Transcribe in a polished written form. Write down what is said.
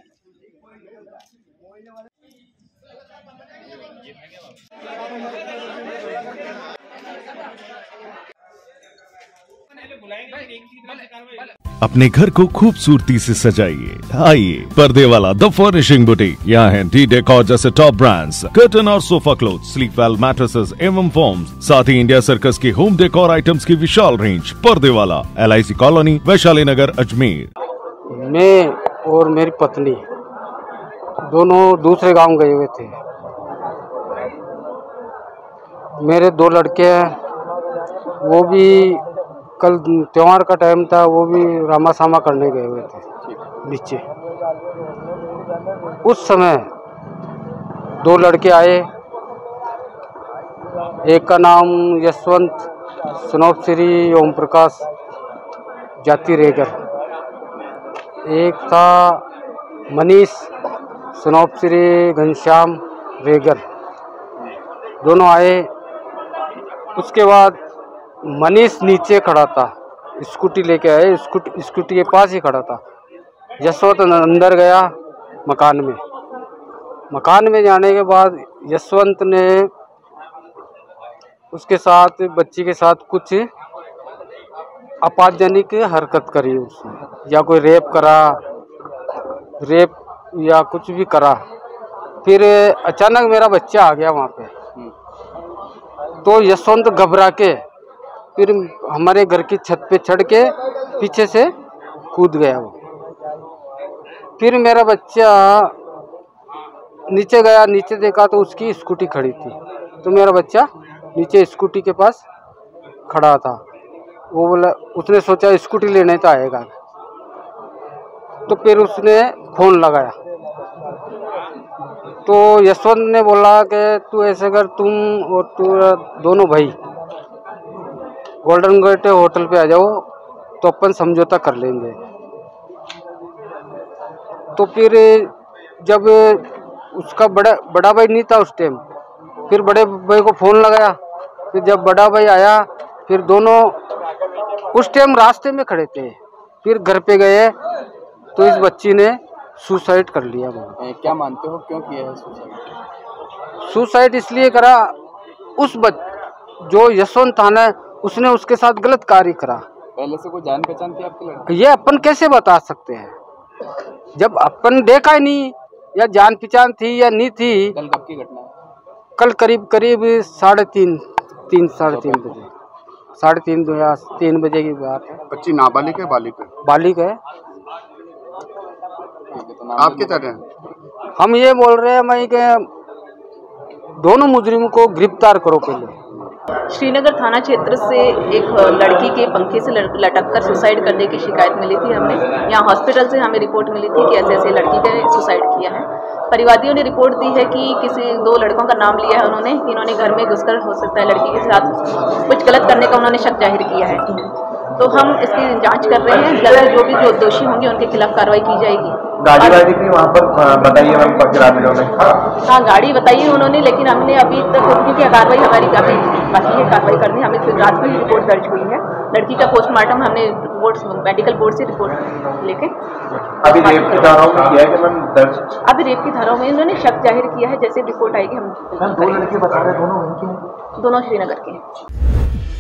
अपने घर को खूबसूरती से सजाइए। आइए पर्दे वाला द फर्निशिंग बुटीक। यहाँ है डी डेकोर जैसे टॉप ब्रांड्स, कर्टन और sofa cloth, sleep well mattresses एवं फॉर्म्स, साथ ही इंडिया सर्कस की होम डेकोर आइटम्स की विशाल रेंज। पर्दे वाला, LIC कॉलोनी, वैशाली नगर, अजमेर। मैं और मेरी पत्नी दोनों दूसरे गांव गए हुए थे। मेरे 2 लड़के हैं, वो भी कल त्योहार का टाइम था, वो भी रामा सामा करने गए हुए थे नीचे। उस समय 2 लड़के आए, एक का नाम यशवंत सनोप श्री ओम प्रकाश जाति रेगर, एक था मनीष सनोप श्री घनश्याम रेगर। दोनों आए। उसके बाद मनीष नीचे खड़ा था, स्कूटी लेके आए, स्कूटी के पास ही खड़ा था। यशवंत अंदर गया मकान में जाने के बाद यशवंत ने उसके साथ, बच्ची के साथ कुछ आपत्तिजनक हरकत करी उसने, या कोई रेप या कुछ भी करा। फिर अचानक मेरा बच्चा आ गया वहाँ पे, तो यशवंत घबरा के फिर हमारे घर की छत पे चढ़ के पीछे से कूद गया वो। फिर मेरा बच्चा नीचे गया, नीचे देखा तो उसकी स्कूटी खड़ी थी, तो मेरा बच्चा नीचे स्कूटी के पास खड़ा था। वो बोला, उसने सोचा स्कूटी लेने तो आएगा, तो फिर उसने फोन लगाया। तो यशवंत ने बोला कि तू ऐसे कर, तुम और तू दोनों भाई गोल्डन गेट होटल पे आ जाओ, तो अपन समझौता कर लेंगे। तो फिर जब उसका बड़ा भाई नहीं था उस टाइम, फिर बड़े भाई को फोन लगाया। फिर जब बड़ा भाई आया, फिर दोनों उस टाइम रास्ते में खड़े थे। फिर घर पे गए तो इस बच्ची ने सुसाइड कर लिया। क्या मानते हो क्यों किया है सुसाइड? सुसाइड इसलिए करा, जो यशवंत था ना, उसने उसके साथ गलत कार्य करा। पहले से कोई जान पहचान थी आपके लड़के? ये अपन कैसे बता सकते हैं जब अपन देखा ही नहीं, या जान पहचान थी या नहीं थी। कल कब की घटना है? कल करीब 3:30 बजे, 3:30 या 3 बजे की बात है। बच्ची नाबालिग है बालिग है? बालिग है। तो आप क्या चाह रहे हैं? हम ये बोल रहे हैं भाई कि दोनों मुजरिमों को गिरफ्तार करो। पहले श्रीनगर थाना क्षेत्र से एक लड़की के पंखे से लटककर सुसाइड करने की शिकायत मिली थी हमें। यहाँ हॉस्पिटल से हमें रिपोर्ट मिली थी कि ऐसे ऐसे लड़की ने सुसाइड किया है। परिवादियों ने रिपोर्ट दी है कि किसी 2 लड़कों का नाम लिया है उन्होंने, कि इन्होंने घर में घुसकर हो सकता है लड़की के साथ कुछ गलत करने का उन्होंने शक जाहिर किया है। तो हम इसकी जांच कर रहे हैं, जल्द जो भी जो दोषी होंगे उनके खिलाफ कार्रवाई की जाएगी। गाड़ी वाड़ी भी वहाँ पर बताइए मैम, हाँ गाड़ी बताइए उन्होंने, लेकिन हमने अभी तक, क्योंकि कार्रवाई हमारी काफ़ी बाकी है कार्रवाई करनी, हमें फिर रात को ही रिपोर्ट दर्ज हुई है। लड़की का पोस्टमार्टम हमने मेडिकल बोर्ड से रिपोर्ट लेके अभी रेप की धाराओं में किया है कि मैम दर्ज? अभी रेप की धाराओं में उन्होंने शक जाहिर किया है, जैसे रिपोर्ट आएगी हम। 2 लड़के बता रहे हैं, दोनों वहीं के हैं? दोनों श्रीनगर के हैं।